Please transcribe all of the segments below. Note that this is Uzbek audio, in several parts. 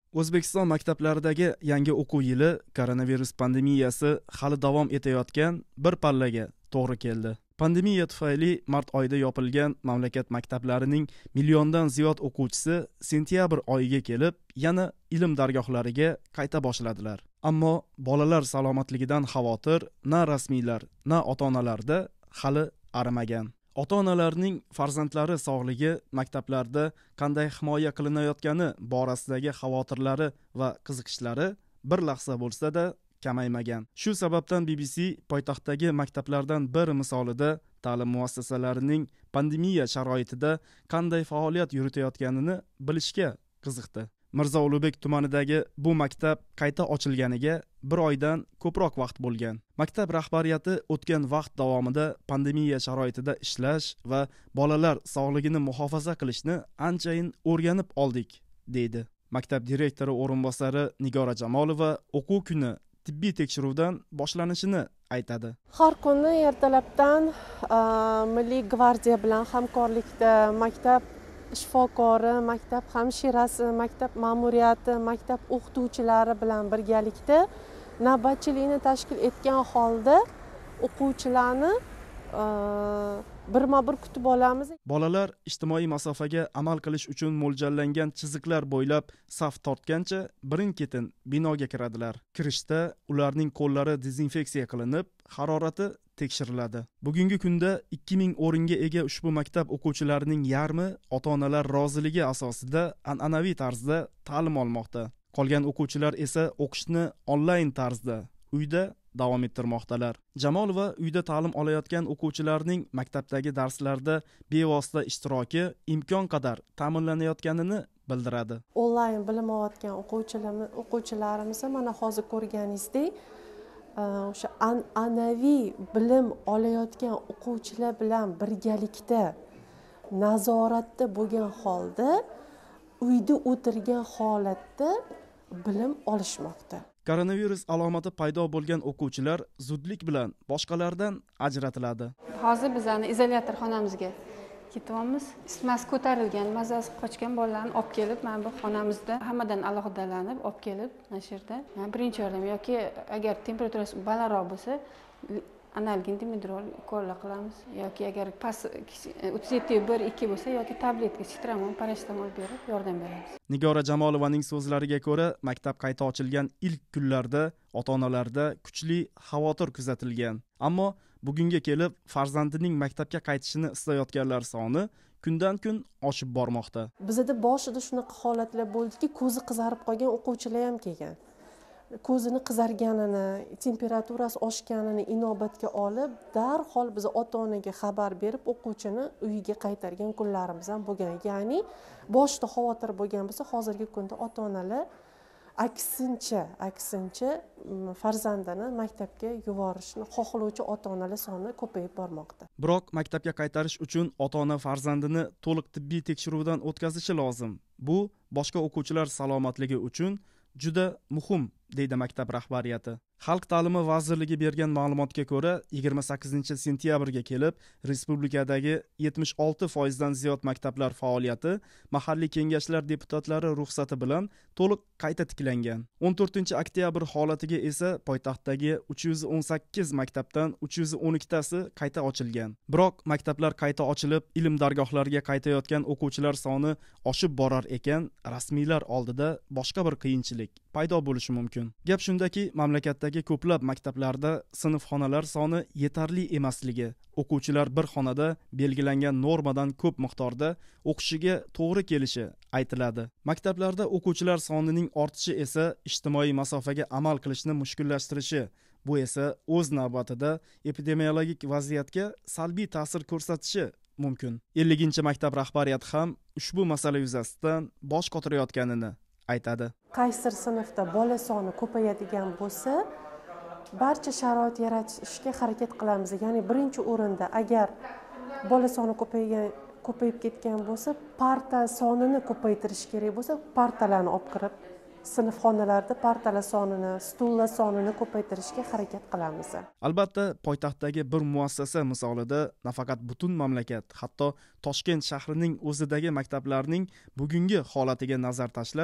O'zbekiston maktablaridagi yangi o'quv yili koronavirus pandemiyasi hali davom etayotgan bir pallaga to'g'ri keldi. Pandemiya tufayli mart oyida yopilgan mamlakat maktablarining milliondan ziyod o'quvchisi sentyabr oyiga kelib, yana ilm dargohlariga qayta boshladilar. Ammo bolalar salomatligidan xavotir na rasmiylar, na ota-onalarda hali arimagan. Ota-onalarning farzandlari sog'ligi maktablarda qanday himoya qilinayotgani borasidagi xavotirlari va qiziqishlari bir lahza bo'lsa-da kamaymagan. Shu sababdan BBC poytaxtdagi maktablardan bir misolida ta'lim muassasalarining pandemiya sharoitida qanday faoliyat yuritayotganini bilishga qiziqdi. Mirzo Ulug'bek tumanidagi bu maktab qayta ochilganiga bir oydan ko'proq vaqt bo'lgan. Maktab rahbariyati o'tgan vaqt davomida pandemiya sharoitida ishlash va bolalar sog'ligini muhofaza qilishni anchayin o'rganib oldik, deydi. Maktab direktori o'rinbosari Nigora Jamolova o'quv kuni tibbiy tekshiruvdan boshlanishini aytadi. Har kuni ertalabdan Milliy gvardiya bilan hamkorlikda maktab shifokori, maktab hamshirasi, maktab ma'muriyati, maktab o'qituvchilari bilan birgalikda navbatchilikni tashkil etgan holda o'quvchilarni birma-bir kutib olamiz. Bolalar ijtimoiy masofaga amal qilish uchun mo'ljallangan chiziqlar bo'ylab saf tortgancha birin-ketin binoga kiradilar. Kirishda ularning qo'llari dezinfeksiya qilinib, harorati tekshiriladi. Bugungi kunda 2000 o'ringa ega ushbu maktab o'quvchilarining yarmi ota-onalar roziligi asosida an'anaviy tarzda ta'lim olmoqda. Qolgan o'quvchilar esa o'qishni onlayn tarzda uyda davom ettirmoqdalar. Jamolova uyda ta'lim olayotgan o'quvchilarning maktabdagi darslarda bevosita ishtiroki imkon qadar ta'minlanayotganini bildiradi. Onlayn bilim olayotgan o'quvchilarimiz mana hozir ko'rganingizdek, o'sha an'anaviy bilim olayotgan o'quvchilar bilan birgalikda nazoratda bo'lgan holda uyda o'tirgan holatda bilim olishmoqda. Koronavirus alomati paydo bo'lgan o'quvchilar zudlik bilan boshqalardan ajratiladi. Hozir bizani izolyator xonamizga ketyapmiz. Isitmasi ko'tarilgan, mazasi qochgan bolalarni olib kelib, mana bu xonamizda hammadan alohidalanib olib kelib, mana shu yerda birinchi yordam yoki agar temperaturasi balandroq bo'lsa, analgin dimidrol ko'rla qilamiz yoki agar past 37,1-2 bo'lsa yoki tabletka sitramon, parastamol berib yordam beramiz. Nigora Jamolovaning so'zlariga ko'ra, maktab qayta ochilgan ilk kunlarda ota-onalarda kuchli xavotir kuzatilgan. Ammo bugunga kelib farzandining maktabga qaytishini istayotganlar soni kundan-kun oshib bormoqda. Bizda boshida shunaqa holatlar bo'ldiki, ko'zi qizarib qolgan o'quvchilar ham kelgan. Ko'zini qizarganini, temperaturasi oshganini inobatga olib, darhol biz ota-onaga xabar berib, o'quvchini uyiga qaytargan kunlarimiz ham bo'lgan. Ya'ni boshida xavotir bo'lgan bo'lsa, hozirgi kunda ota-onalar aksincha farzandini maktabga yuborishni xohlovchi ota-onalar soni ko'payib bormoqda. Biroq maktabga qaytarish uchun ota-ona farzandini to'liq tibbiy tekshiruvdan o'tkazishi lozim. Bu boshqa o'quvchilar salomatligi uchun juda muhim, deydi maktab rahbariyati. Xalq ta'limi vazirligi bergan ma'lumotga ko'ra, 28 sentyabrga kelib, respublikadagi 76% dan ziyod maktablar faoliyati mahalliy kengashlar deputatlari ruxsati bilan to'liq qayta tiklangan. 14 oktyabr holatiga esa poytaxtdagi 318 maktabdan 312 tasi qayta ochilgan. Biroq maktablar qayta ochilib, ilm dargohlariga qaytayotgan o'quvchilar soni oshib borar ekan, rasmiylar oldida boshqa bir qiyinchilik paydo bo'lishi mumkin. Gap shundaki, mamlakatdagi ko'plab maktablarda sinfxonalar soni yetarli emasligi, o'quvchilar bir xonada belgilangan normadan ko'p miqdorda o'qishiga to'g'ri kelishi aytiladi. Maktablarda o'quvchilar sonining ortishi esa ijtimoiy masofaga amal qilishni mushkullashtirishi, bu esa o'z navbatida epidemiologik vaziyatga salbiy ta'sir ko'rsatishi mumkin. 50-maktab rahbariyati ham ushbu masala yuzasidan bosh qotirayotganini aytadi. Qaysi sinfda bola soni ko'payadigan bo'lsa, barcha sharoit yaratishga harakat qilamiz. Ya'ni birinchi o'rinda agar bola soni ko'payib ketgan bo'lsa, parta sonini ko'paytirish kerak bo'lsa, partalarni olib kirib, sinfxonalarda partalar sonini, stullar sonini ko'paytirishga harakat qilamiz. Albatta, poytaxtdagi bir muassasa misolida nafaqat butun mamlakat, hatto Toshkent shahrining o'zidagi maktablarning bugungi holatiga nazar tashlash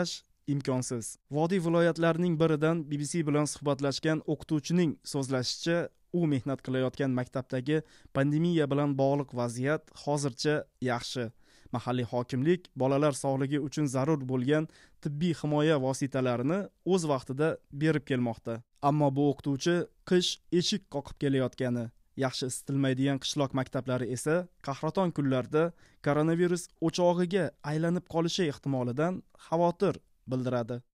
imkonsiz. Vodiy viloyatlarining biridan BBC bilan suhbatlashgan o'qituvchining so'zlashicha, u mehnat qilayotgan maktabdagi pandemiya bilan bog'liq vaziyat hozircha yaxshi. Mahalliy hokimlik bolalar sog'ligi uchun zarur bo'lgan tibbiy himoya vositalarini o'z vaqtida berib kelmoqda. Ammo bu o'qituvchi qish eshik qoqib kelayotgani, yaxshi isitilmaydigan qishloq maktablari esa qahraton kunlarda koronavirus o'chog'iga aylanib qolishi ehtimolidan xavotir bildiradi.